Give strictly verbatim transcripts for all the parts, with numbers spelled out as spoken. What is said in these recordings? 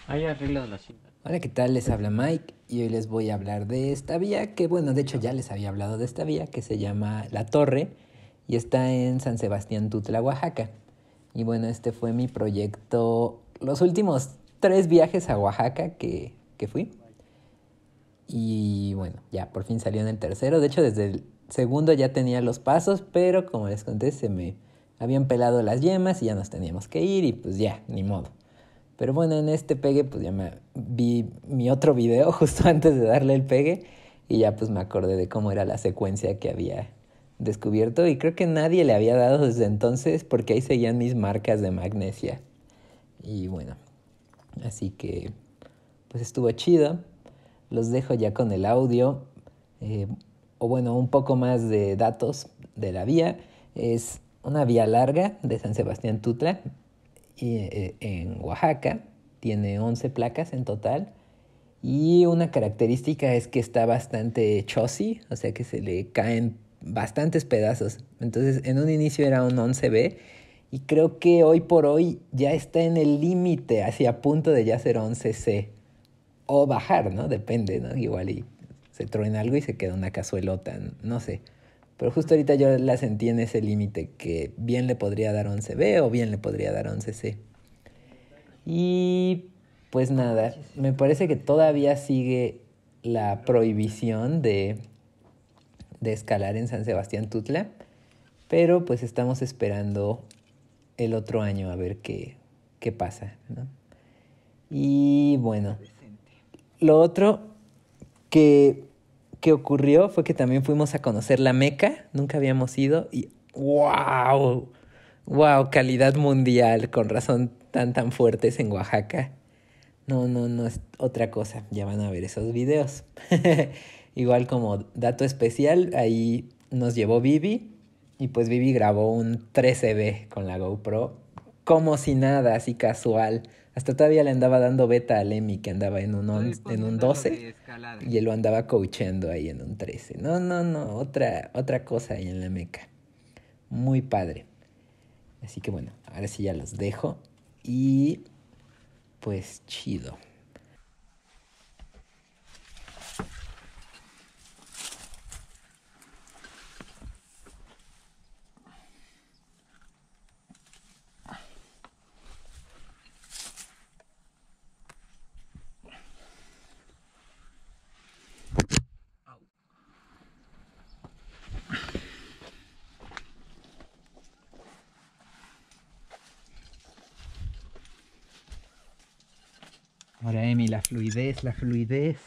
Hay arreglos la cinta. Hola, ¿qué tal? Les habla Mike y hoy les voy a hablar de esta vía que, bueno, de hecho ya les había hablado de esta vía que se llama La Torre y está en San Sebastián Tutla, Oaxaca. Y bueno, este fue mi proyecto, los últimos tres viajes a Oaxaca que, que fui. Y bueno, ya por fin salió en el tercero. De hecho, desde el segundo ya tenía los pasos, pero como les conté, se me habían pelado las yemas y ya nos teníamos que ir y pues ya, ni modo. Pero bueno, en este pegue pues ya me vi mi otro video justo antes de darle el pegue y ya pues me acordé de cómo era la secuencia que había descubierto y creo que nadie le había dado desde entonces porque ahí seguían mis marcas de magnesia. Y bueno, así que pues estuvo chido. Los dejo ya con el audio, eh, o bueno, un poco más de datos de la vía. Es una vía larga de San Sebastián Tutla y, eh, en Oaxaca. Tiene once placas en total. Y una característica es que está bastante chosi, o sea que se le caen bastantes pedazos. Entonces, en un inicio era un once B y creo que hoy por hoy ya está en el límite, hacia punto de ya ser once C. O bajar, ¿no? Depende, ¿no? Igual y se truena algo y se queda una cazuelota, no sé. Pero justo ahorita yo la sentí en ese límite que bien le podría dar once B o bien le podría dar once C. Y pues nada, me parece que todavía sigue la prohibición de, de escalar en San Sebastián Tutla, pero pues estamos esperando el otro año a ver qué, qué pasa, ¿no? Y bueno, lo otro que, que ocurrió fue que también fuimos a conocer la Meca, nunca habíamos ido y ¡wow! ¡Wow! Calidad mundial, con razón tan tan fuertes en Oaxaca. No, no, no es otra cosa, ya van a ver esos videos. Igual como dato especial, ahí nos llevó Vivi y pues Vivi grabó un trece B con la GoPro, como si nada, así casual. Hasta todavía le andaba dando beta al Emi que andaba en un, on, en un doce y él lo andaba coachando ahí en un trece. No, no, no, otra, otra cosa ahí en la Meca. Muy padre. Así que bueno, ahora sí ya los dejo y pues chido. Ahora, Emi, la fluidez, la fluidez.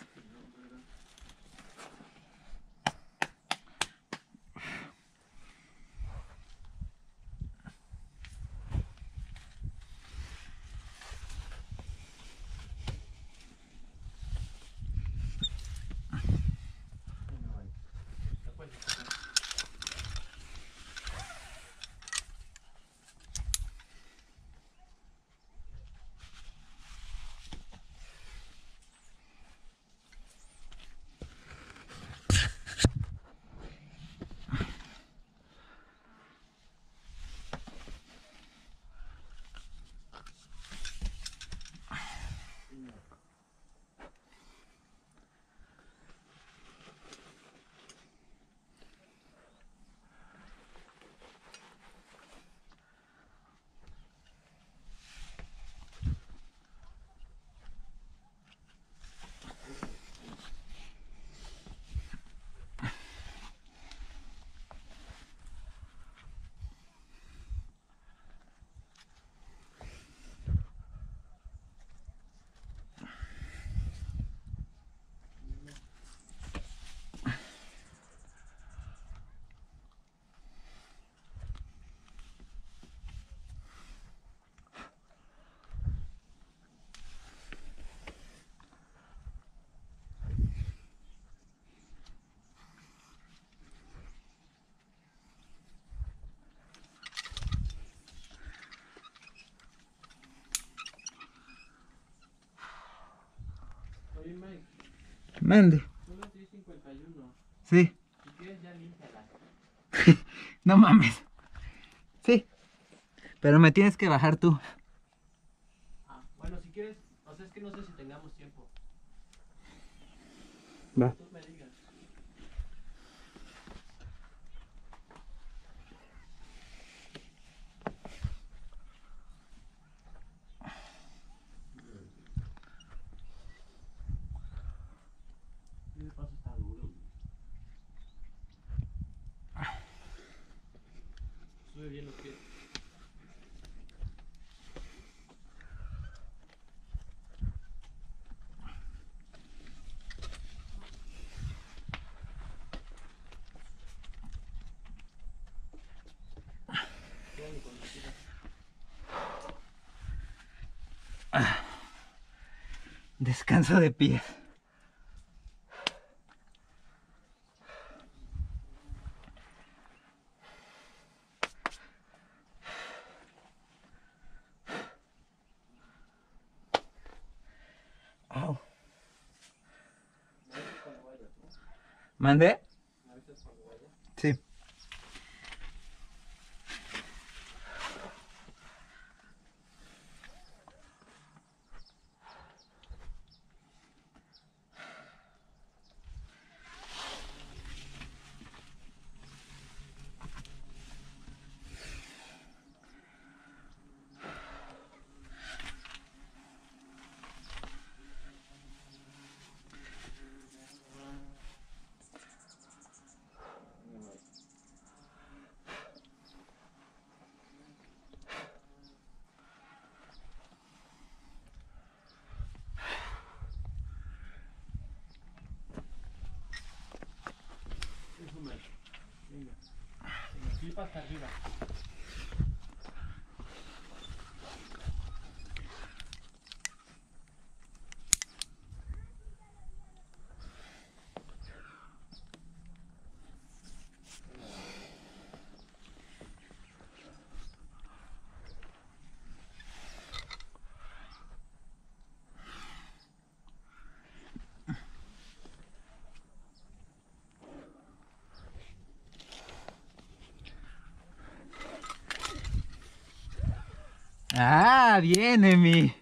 Oye, Mike, Mande. son las diez cincuenta y uno. Sí. Si quieres, ya límpiala. No mames. Sí. Pero me tienes que bajar tú. Ah, bueno, si quieres, O sea, es que no sé si tengamos tiempo. Va. Tú me digas. Ese paso está duro, güey. Sube bien los pies. Quédale cuando quieras. Descanso de pies. Au. Me avisas cuando vayas, ¿no? ¿Mandé? Me avisas cuando vayas. Sí. Eso, man. Venga. Venga, flipa hasta arriba. Ah, bien, Emi.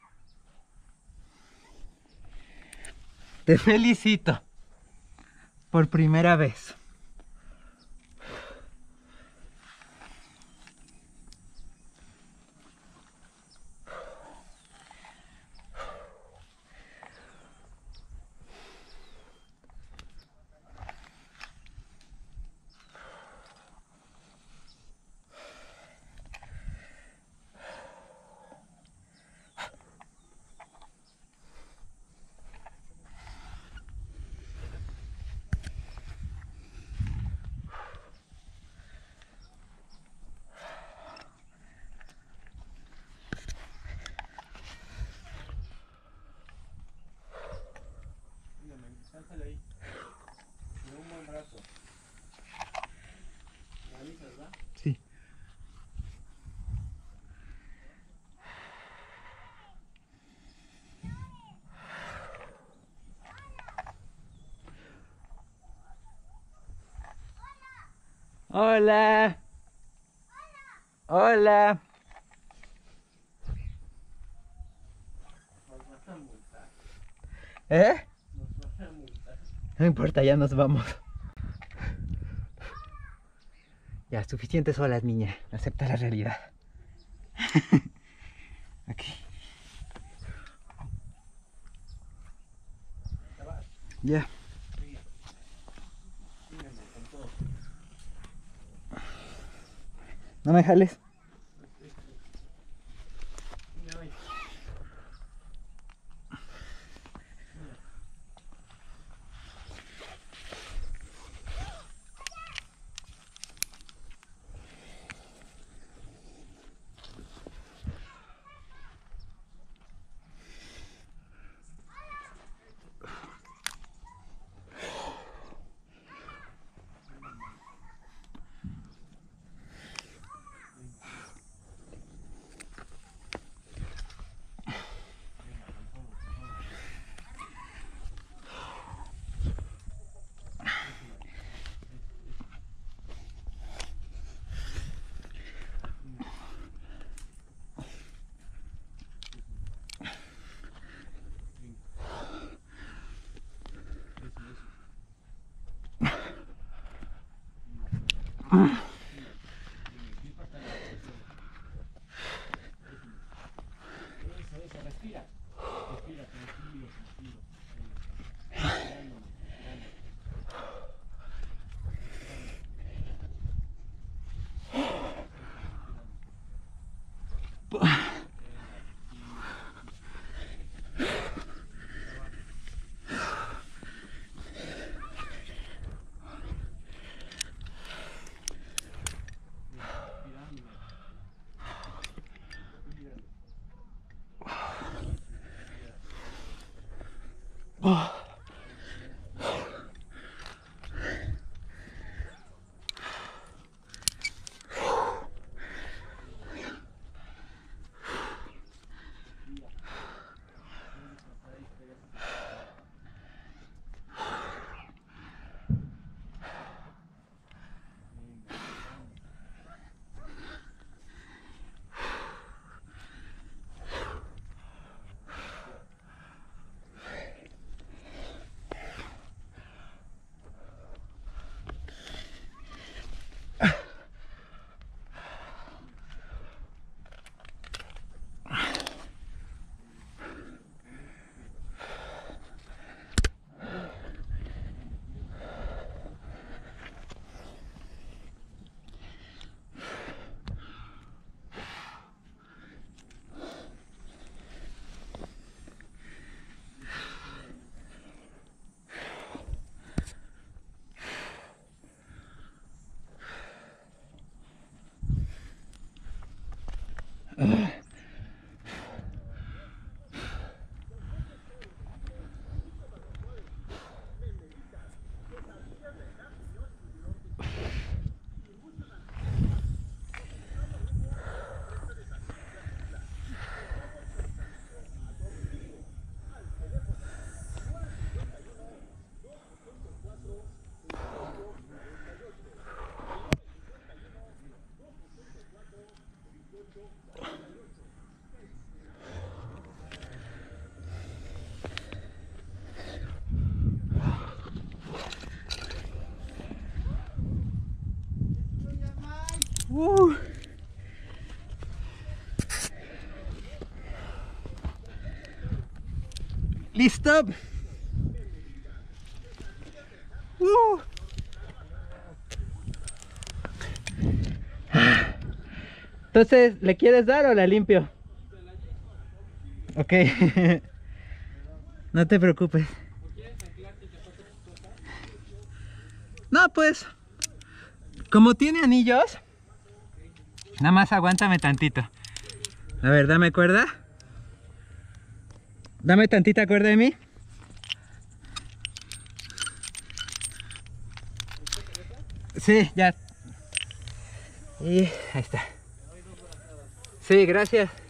Te felicito. Por primera vez. Venga, man. Descánsale ahí. Con un buen brazo. Me avisas, ¿va? Sí. Hola. Hola. Nos vas a multar. ¿Eh? Nos vas a multar. No importa, ya nos vamos. Ya, suficientes olas, niña. Acepta la realidad. Aquí. ¿Te vas? Ya. Venga. Venga, man, con todo. No me jales. Venga, ven. Venga. Eso, eso, respira. Respira, tranquilo, tranquilo. Girándome, girando. Oh. Uh. Listo. Uh. Entonces, ¿le quieres dar o la limpio? Ok. No te preocupes. No, pues, como tiene anillos, nada más aguántame tantito. A ver, dame cuerda. Dame tantita cuerda de mí. Sí, ya. Y ahí está. Sí, gracias.